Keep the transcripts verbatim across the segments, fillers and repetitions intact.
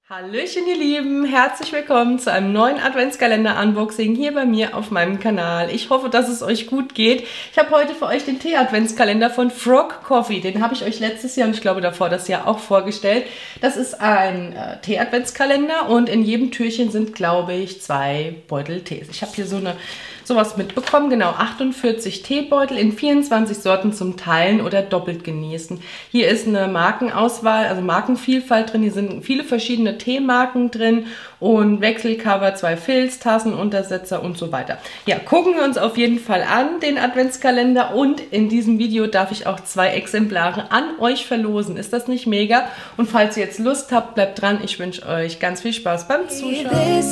Hallöchen ihr Lieben, herzlich willkommen zu einem neuen Adventskalender-Unboxing hier bei mir auf meinem Kanal. Ich hoffe, dass es euch gut geht. Ich habe heute für euch den Tee-Adventskalender von Frog Coffee. Den habe ich euch letztes Jahr und ich glaube davor das Jahr auch vorgestellt. Das ist ein äh, Tee-Adventskalender und in jedem Türchen sind, glaube ich, zwei Beutel Tees. Ich habe hier so eine sowas mitbekommen, genau achtundvierzig Teebeutel in vierundzwanzig Sorten zum Teilen oder doppelt genießen. Hier ist eine Markenauswahl, also Markenvielfalt drin, hier sind viele verschiedene Teemarken drin und Wechselcover, zwei Filztassen, Untersetzer und so weiter. Ja, gucken wir uns auf jeden Fall an, den Adventskalender, und in diesem Video darf ich auch zwei Exemplare an euch verlosen. Ist das nicht mega? Und falls ihr jetzt Lust habt, bleibt dran. Ich wünsche euch ganz viel Spaß beim Zuschauen.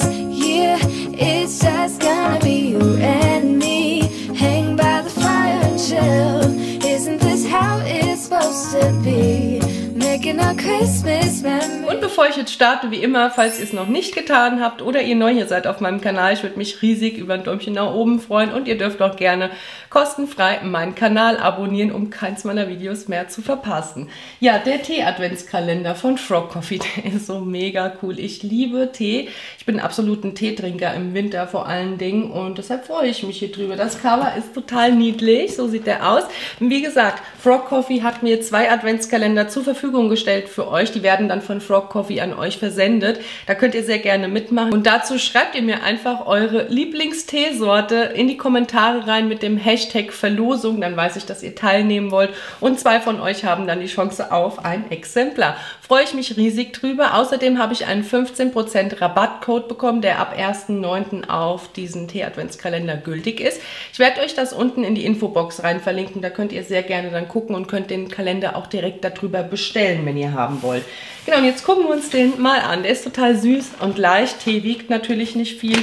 And me hang by the fire and chill. Isn't this how it's supposed to be? Making our Christmas memories. Und bevor ich jetzt starte, wie immer, falls ihr es noch nicht getan habt oder ihr neu hier seid auf meinem Kanal, ich würde mich riesig über ein Däumchen nach oben freuen und ihr dürft auch gerne kostenfrei meinen Kanal abonnieren, um keins meiner Videos mehr zu verpassen. Ja, der Tee-Adventskalender von Frog Coffee, der ist so mega cool. Ich liebe Tee. Ich bin absolut ein Teetrinker im Winter vor allen Dingen und deshalb freue ich mich hier drüber. Das Cover ist total niedlich, so sieht der aus. Und wie gesagt, Frog Coffee hat mir zwei Adventskalender zur Verfügung gestellt für euch. Die werden dann von Frog Coffee an euch versendet. Da könnt ihr sehr gerne mitmachen. Und dazu schreibt ihr mir einfach eure Lieblingsteesorte in die Kommentare rein mit dem Hashtag Verlosung. Dann weiß ich, dass ihr teilnehmen wollt. Und zwei von euch haben dann die Chance auf ein Exemplar. Freue ich mich riesig drüber. Außerdem habe ich einen fünfzehn Prozent Rabattcode bekommen, der ab ersten neunten auf diesen Tee-Adventskalender gültig ist. Ich werde euch das unten in die Infobox rein verlinken. Da könnt ihr sehr gerne dann gucken und könnt den Kalender auch direkt darüber bestellen, wenn ihr haben wollt. Genau, und jetzt gucken wir uns den mal an. Der ist total süß und leicht. Tee wiegt natürlich nicht viel.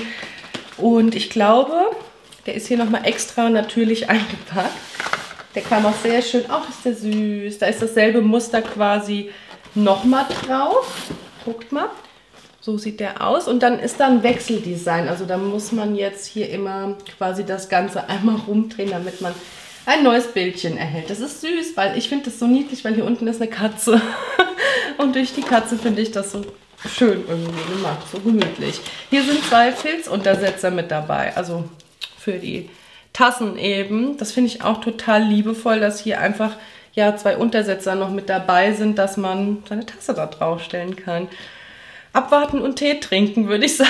Und ich glaube, der ist hier nochmal extra natürlich eingepackt. Der kam auch sehr schön. Ach, ist der süß. Da ist dasselbe Muster quasi nochmal drauf. Guckt mal. So sieht der aus. Und dann ist da ein Wechseldesign. Also da muss man jetzt hier immer quasi das Ganze einmal rumdrehen, damit man ein neues Bildchen erhält. Das ist süß, weil ich finde das so niedlich, weil hier unten ist eine Katze. Und durch die Katze finde ich das so schön irgendwie gemacht, so gemütlich. Hier sind zwei Filzuntersetzer mit dabei, also für die Tassen eben. Das finde ich auch total liebevoll, dass hier einfach ja zwei Untersetzer noch mit dabei sind, dass man seine Tasse da draufstellen kann. Abwarten und Tee trinken, würde ich sagen.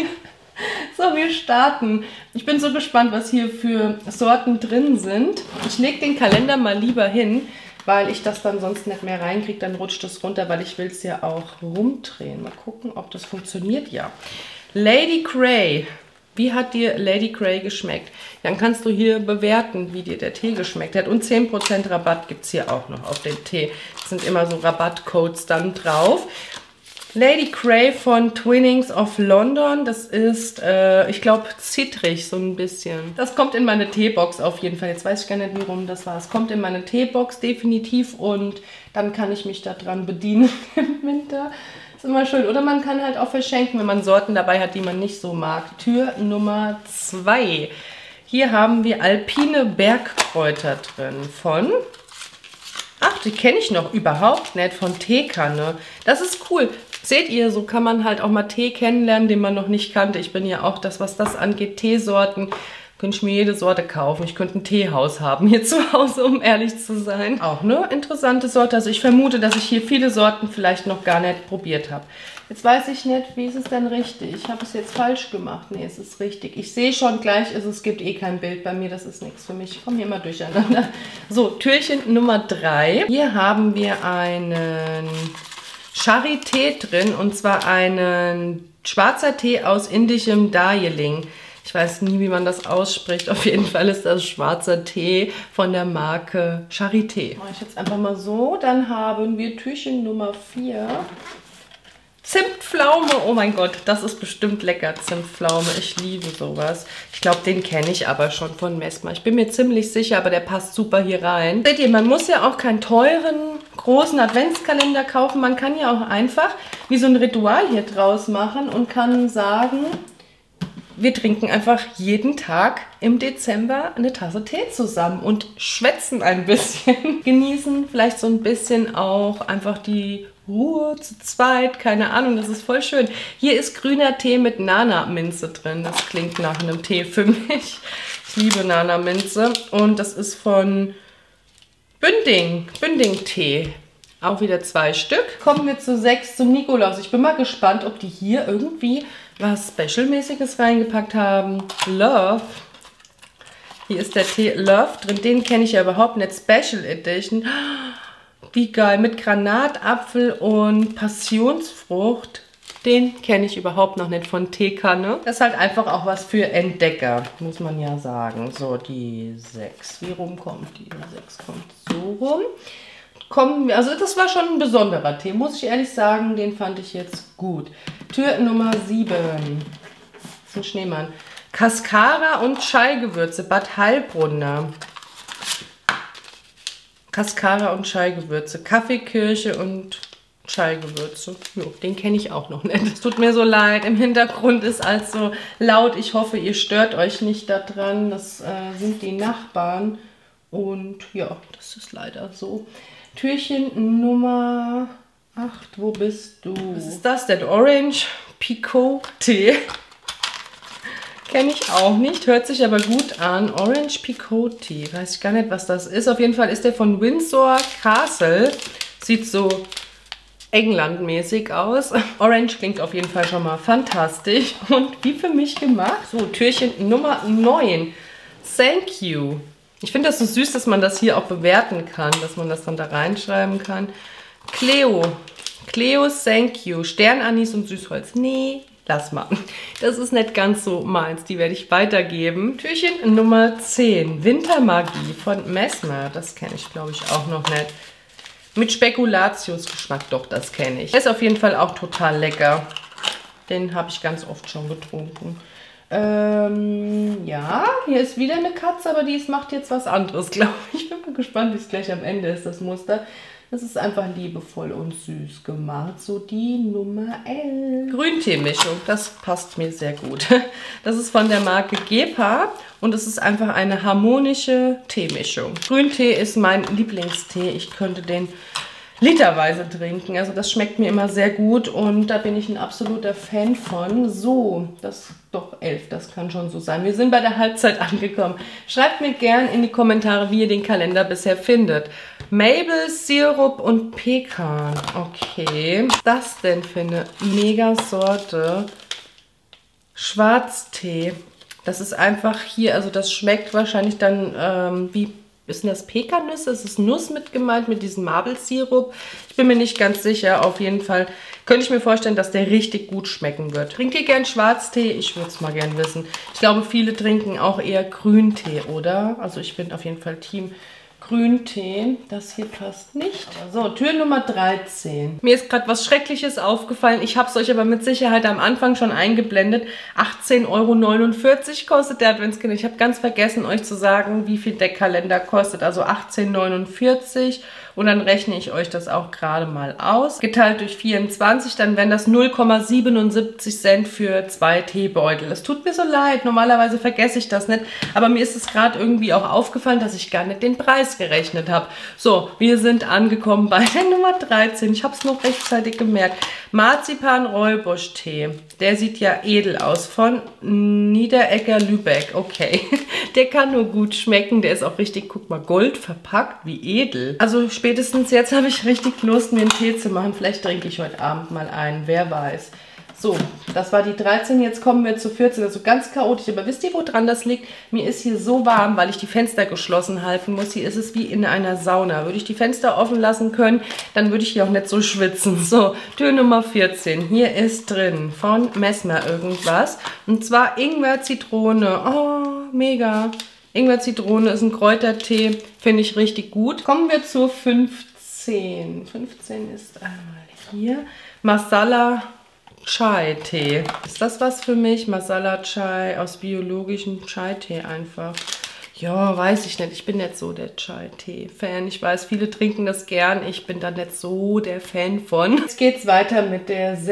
So, wir starten. Ich bin so gespannt, was hier für Sorten drin sind. Ich lege den Kalender mal lieber hin, weil ich das dann sonst nicht mehr reinkriege. Dann rutscht es runter, weil ich will es ja auch rumdrehen. Mal gucken, ob das funktioniert. Ja. Lady Grey. Wie hat dir Lady Grey geschmeckt? Dann kannst du hier bewerten, wie dir der Tee geschmeckt hat. Und zehn Prozent Rabatt gibt es hier auch noch auf den Tee. Es sind immer so Rabattcodes dann drauf. Lady Grey von Twinings of London. Das ist, äh, ich glaube, zittrig so ein bisschen. Das kommt in meine Teebox auf jeden Fall. Jetzt weiß ich gar nicht, wie rum das war. Es kommt in meine Teebox definitiv und dann kann ich mich daran bedienen im Winter. Ist immer schön. Oder man kann halt auch verschenken, wenn man Sorten dabei hat, die man nicht so mag. Tür Nummer zwei. Hier haben wir alpine Bergkräuter drin von... Ach, die kenne ich noch überhaupt nicht, von Teekanne. Das ist cool. Seht ihr, so kann man halt auch mal Tee kennenlernen, den man noch nicht kannte. Ich bin ja auch das, was das angeht, Teesorten. Könnte ich mir jede Sorte kaufen. Ich könnte ein Teehaus haben hier zu Hause, um ehrlich zu sein. Auch eine interessante Sorte. Also ich vermute, dass ich hier viele Sorten vielleicht noch gar nicht probiert habe. Jetzt weiß ich nicht, wie ist es denn richtig? Ich habe es jetzt falsch gemacht. Nee, es ist richtig. Ich sehe schon gleich, also es gibt eh kein Bild bei mir. Das ist nichts für mich. Ich komme hier mal durcheinander. So, Türchen Nummer drei. Hier haben wir einen Charité drin. Und zwar einen schwarzer Tee aus indischem Darjeeling. Ich weiß nie, wie man das ausspricht. Auf jeden Fall ist das schwarzer Tee von der Marke Charité. Mache ich jetzt einfach mal so. Dann haben wir Türchen Nummer vier. Zimtpflaume, oh mein Gott, das ist bestimmt lecker, Zimtpflaume. Ich liebe sowas. Ich glaube, den kenne ich aber schon von Messmer. Ich bin mir ziemlich sicher, aber der passt super hier rein. Seht ihr, man muss ja auch keinen teuren, großen Adventskalender kaufen. Man kann ja auch einfach wie so ein Ritual hier draus machen und kann sagen, wir trinken einfach jeden Tag im Dezember eine Tasse Tee zusammen und schwätzen ein bisschen. Genießen vielleicht so ein bisschen auch einfach die Ruhe zu zweit, keine Ahnung, das ist voll schön. Hier ist grüner Tee mit Nana-Minze drin. Das klingt nach einem Tee für mich. Ich liebe Nana-Minze. Und das ist von Bünding, Bünding-Tee. Auch wieder zwei Stück. Kommen wir zu sechs zum Nikolaus. Ich bin mal gespannt, ob die hier irgendwie was Special-mäßiges reingepackt haben. Love. Hier ist der Tee Love drin. Den kenne ich ja überhaupt nicht. Special Edition. Wie geil. Mit Granatapfel und Passionsfrucht. Den kenne ich überhaupt noch nicht von Teekanne. Das ist halt einfach auch was für Entdecker, muss man ja sagen. So, die sechs. Wie rum kommt die? Die sechs kommt so rum. Kommen wir, also das war schon ein besonderer Tee, muss ich ehrlich sagen. Den fand ich jetzt gut. Tür Nummer sieben. Das ist ein Schneemann. Cascara und Chai-Gewürze, Bad Heilbrunner. Cascara und Chai-Gewürze, Kaffeekirche und Chai-Gewürze. Jo, den kenne ich auch noch nicht. Es tut mir so leid, im Hintergrund ist also laut. Ich hoffe, ihr stört euch nicht daran. Das äh, sind die Nachbarn. Und ja, das ist leider so. Türchen Nummer acht, wo bist du? Was ist das denn? Orange Picot Tee. Kenne ich auch nicht, hört sich aber gut an. Orange Picot Tee, weiß ich gar nicht, was das ist. Auf jeden Fall ist der von Windsor Castle. Sieht so England-mäßig aus. Orange klingt auf jeden Fall schon mal fantastisch und wie für mich gemacht. So, Türchen Nummer neun. Thank you. Ich finde das so süß, dass man das hier auch bewerten kann, dass man das dann da reinschreiben kann. Cleo. Cleo, thank you. Sternanis und Süßholz. Nee, lass mal. Das ist nicht ganz so meins. Die werde ich weitergeben. Türchen Nummer zehn. Wintermagie von Messmer. Das kenne ich, glaube ich, auch noch nicht. Mit Spekulatiusgeschmack. Doch, das kenne ich. Der ist auf jeden Fall auch total lecker. Den habe ich ganz oft schon getrunken. Ähm, ja, hier ist wieder eine Katze, aber die ist, macht jetzt was anderes, glaube ich. Ich bin mal gespannt, wie es gleich am Ende ist, das Muster. Das ist einfach liebevoll und süß gemacht. So die Nummer elf. Grünteemischung, das passt mir sehr gut. Das ist von der Marke Gepa und es ist einfach eine harmonische Teemischung. Grüntee ist mein Lieblingstee. Ich könnte den literweise trinken. Also das schmeckt mir immer sehr gut und da bin ich ein absoluter Fan von. So, das doch elf, das kann schon so sein. Wir sind bei der Halbzeit angekommen. Schreibt mir gern in die Kommentare, wie ihr den Kalender bisher findet. Maple, Sirup und Pekan. Okay. Was ist das denn für eine mega Sorte? Schwarztee. Das ist einfach hier, also das schmeckt wahrscheinlich dann ähm, wie... Ist denn das Pekannüsse? Ist es Nuss mit gemeint, mit diesem Marble-Sirup? Ich bin mir nicht ganz sicher. Auf jeden Fall könnte ich mir vorstellen, dass der richtig gut schmecken wird. Trinkt ihr gern Schwarztee? Ich würde es mal gern wissen. Ich glaube, viele trinken auch eher Grüntee, oder? Also ich bin auf jeden Fall Team Grüntee. Das hier passt nicht. So, Tür Nummer dreizehn. Mir ist gerade was Schreckliches aufgefallen. Ich habe es euch aber mit Sicherheit am Anfang schon eingeblendet. achtzehn Euro neunundvierzig kostet der Adventskalender. Ich habe ganz vergessen, euch zu sagen, wie viel der Kalender kostet. Also achtzehn neunundvierzig. Und dann rechne ich euch das auch gerade mal aus. Geteilt durch vierundzwanzig, dann wären das null Komma siebenundsiebzig Cent für zwei Teebeutel. Das tut mir so leid. Normalerweise vergesse ich das nicht. Aber mir ist es gerade irgendwie auch aufgefallen, dass ich gar nicht den Preis gerechnet habe. So, wir sind angekommen bei der Nummer dreizehn. Ich habe es noch rechtzeitig gemerkt. Marzipan-Räubusch-Tee. Der sieht ja edel aus. Von Niederegger Lübeck. Okay. Der kann nur gut schmecken. Der ist auch richtig, guck mal, gold verpackt. Wie edel. Also spätestens jetzt habe ich richtig Lust, mir einen Tee zu machen. Vielleicht trinke ich heute Abend mal einen. Wer weiß. So, das war die dreizehn, jetzt kommen wir zu vierzehn, also ganz chaotisch. Aber wisst ihr, woran das liegt? Mir ist hier so warm, weil ich die Fenster geschlossen halten muss. Hier ist es wie in einer Sauna. Würde ich die Fenster offen lassen können, dann würde ich hier auch nicht so schwitzen. So, Tür Nummer vierzehn. Hier ist drin von Messmer irgendwas. Und zwar Ingwer, Zitrone. Oh, mega. Ingwer, Zitrone ist ein Kräutertee. Finde ich richtig gut. Kommen wir zur fünfzehn. fünfzehn ist einmal hier. Masala Chai-Tee. Ist das was für mich? Masala Chai aus biologischem Chai-Tee einfach. Ja, weiß ich nicht. Ich bin nicht so der Chai-Tee-Fan. Ich weiß, viele trinken das gern. Ich bin da nicht so der Fan von. Jetzt geht's weiter mit der sechzehn.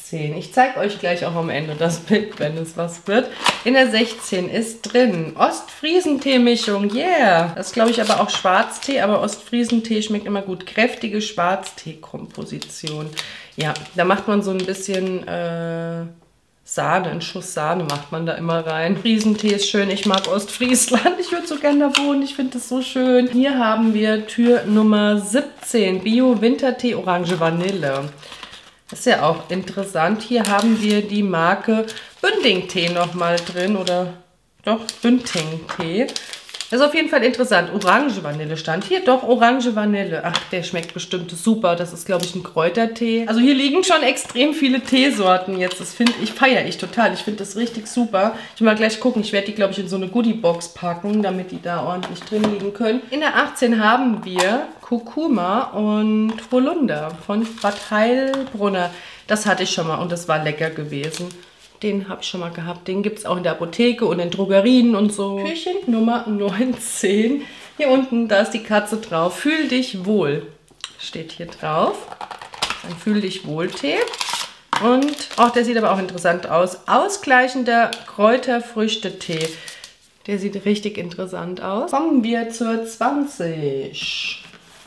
sechzehn. Ich zeige euch gleich auch am Ende das Bild, wenn es was wird. In der sechzehn ist drin Ostfriesentee-Mischung. Yeah! Das ist, glaube ich, aber auch Schwarztee, aber Ostfriesentee schmeckt immer gut. Kräftige Schwarztee-Komposition. Ja, da macht man so ein bisschen äh, Sahne, einen Schuss Sahne macht man da immer rein. Friesentee ist schön, ich mag Ostfriesland. Ich würde so gerne da wohnen, ich finde das so schön. Hier haben wir Tür Nummer siebzehn, Bio-Wintertee Orange Vanille. Das ist ja auch interessant. Hier haben wir die Marke Bünding-Tee nochmal drin. Oder doch, Bünding-Tee. Das ist auf jeden Fall interessant. Orange Vanille stand hier. Doch, Orange Vanille. Ach, der schmeckt bestimmt super. Das ist, glaube ich, ein Kräutertee. Also hier liegen schon extrem viele Teesorten jetzt. Das finde ich, feiere ich total. Ich finde das richtig super. Ich will mal gleich gucken. Ich werde die, glaube ich, in so eine Goodie-Box packen, damit die da ordentlich drin liegen können. In der achtzehn haben wir Kurkuma und Holunder von Bad Heilbrunner. Das hatte ich schon mal und das war lecker gewesen. Den habe ich schon mal gehabt. Den gibt es auch in der Apotheke und in Drogerien und so. Türchen Nummer neunzehn. Hier unten, da ist die Katze drauf. Fühl dich wohl. Steht hier drauf. Ein Fühl dich wohl Tee. Und, ach, der sieht aber auch interessant aus. Ausgleichender Kräuterfrüchtetee. Der sieht richtig interessant aus. Kommen wir zur zwanzig.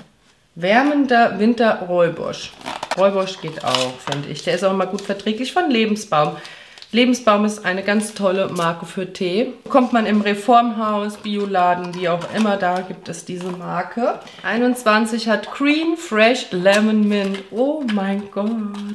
Wärmender Winter Räubosch. Räubosch geht auch, finde ich. Der ist auch mal gut verträglich von Lebensbaum. Lebensbaum ist eine ganz tolle Marke für Tee. Bekommt man im Reformhaus, Bioladen, wie auch immer, da gibt es diese Marke. einundzwanzig hat Green Fresh Lemon Mint. Oh mein Gott.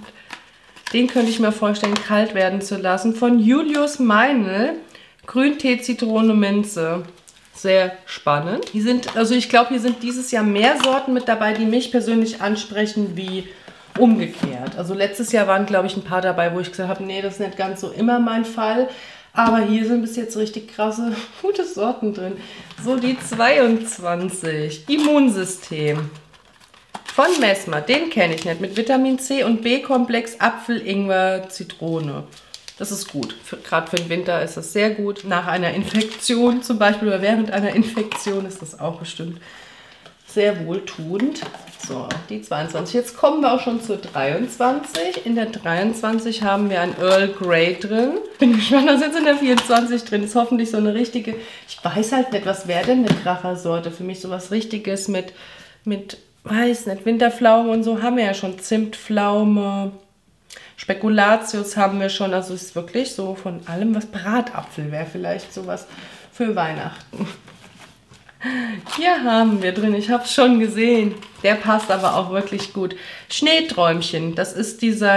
Den könnte ich mir vorstellen, kalt werden zu lassen. Von Julius Meinl. Grüntee, Zitrone, Minze. Sehr spannend. Hier sind, also ich glaube, hier sind dieses Jahr mehr Sorten mit dabei, die mich persönlich ansprechen, wie umgekehrt. Also letztes Jahr waren, glaube ich, ein paar dabei, wo ich gesagt habe, nee, das ist nicht ganz so immer mein Fall. Aber hier sind bis jetzt richtig krasse, gute Sorten drin. So, die zweiundzwanzig. Immunsystem. Von Messmer. Den kenne ich nicht. Mit Vitamin C und B-Komplex, Apfel, Ingwer, Zitrone. Das ist gut. Gerade für den Winter ist das sehr gut. Nach einer Infektion zum Beispiel oder während einer Infektion ist das auch bestimmt sehr wohltuend. So, die zweiundzwanzig. Jetzt kommen wir auch schon zur dreiundzwanzig. In der dreiundzwanzig haben wir ein Earl Grey drin. Bin gespannt, was jetzt in der vierundzwanzig drin ist. Hoffentlich so eine richtige, ich weiß halt nicht, was wäre denn eine Krachersorte? Für mich sowas Richtiges mit, mit, weiß nicht, Winterpflaume und so haben wir ja schon. Zimtpflaume, Spekulatius haben wir schon. Also ist wirklich so von allem was. Bratapfel wäre vielleicht sowas für Weihnachten. Hier haben wir drin, ich habe es schon gesehen, der passt aber auch wirklich gut. Schneeträumchen, das ist dieser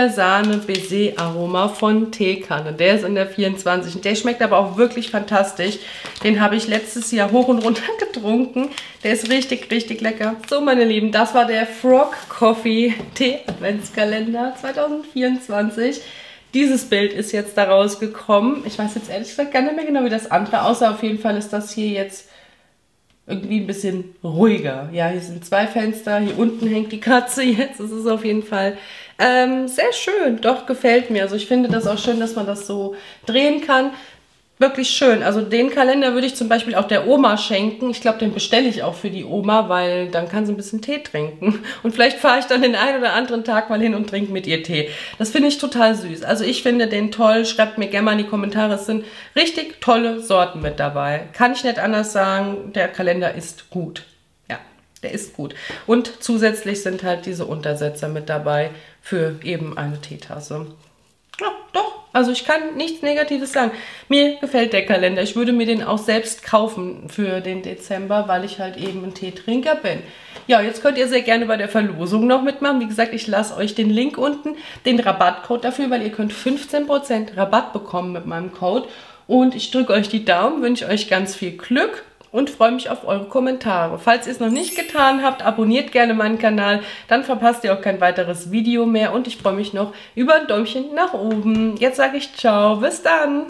Himbeersahne-Baiser-Aroma von Teekanne. Der ist in der vierundzwanzig. Der schmeckt aber auch wirklich fantastisch. Den habe ich letztes Jahr hoch und runter getrunken. Der ist richtig, richtig lecker. So, meine Lieben, das war der Frog Coffee Tee Adventskalender zwanzig vierundzwanzig. Dieses Bild ist jetzt da rausgekommen. Ich weiß jetzt ehrlich gesagt gar nicht mehr genau, wie das andere aussah. Auf jeden Fall ist das hier jetzt irgendwie ein bisschen ruhiger. Ja, hier sind zwei Fenster, hier unten hängt die Katze jetzt. Das ist auf jeden Fall ähm, sehr schön. Doch, gefällt mir. Also ich finde das auch schön, dass man das so drehen kann. Wirklich schön. Also den Kalender würde ich zum Beispiel auch der Oma schenken. Ich glaube, den bestelle ich auch für die Oma, weil dann kann sie ein bisschen Tee trinken. Und vielleicht fahre ich dann den einen oder anderen Tag mal hin und trinke mit ihr Tee. Das finde ich total süß. Also ich finde den toll. Schreibt mir gerne mal in die Kommentare. Es sind richtig tolle Sorten mit dabei. Kann ich nicht anders sagen. Der Kalender ist gut. Ja, der ist gut. Und zusätzlich sind halt diese Untersetzer mit dabei für eben eine Teetasse. Ja, doch. Also ich kann nichts Negatives sagen. Mir gefällt der Kalender. Ich würde mir den auch selbst kaufen für den Dezember, weil ich halt eben ein Teetrinker bin. Ja, jetzt könnt ihr sehr gerne bei der Verlosung noch mitmachen. Wie gesagt, ich lasse euch den Link unten, den Rabattcode dafür, weil ihr könnt fünfzehn Prozent Rabatt bekommen mit meinem Code. Und ich drücke euch die Daumen, wünsche euch ganz viel Glück und freue mich auf eure Kommentare. Falls ihr es noch nicht getan habt, abonniert gerne meinen Kanal, dann verpasst ihr auch kein weiteres Video mehr und ich freue mich noch über ein Däumchen nach oben. Jetzt sage ich ciao, bis dann!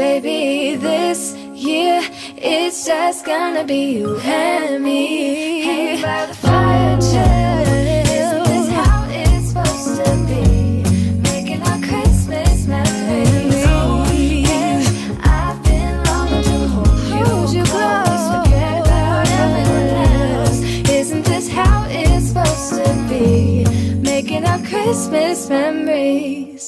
Baby, this year it's just gonna be you and me. Hang by the fire and chill. Isn't this how it's supposed to be? Making our Christmas memories. Oh, yeah. I've been longing to hold you, hold you close. Forget about everyone else. Isn't this how it's supposed to be? Making our Christmas memories.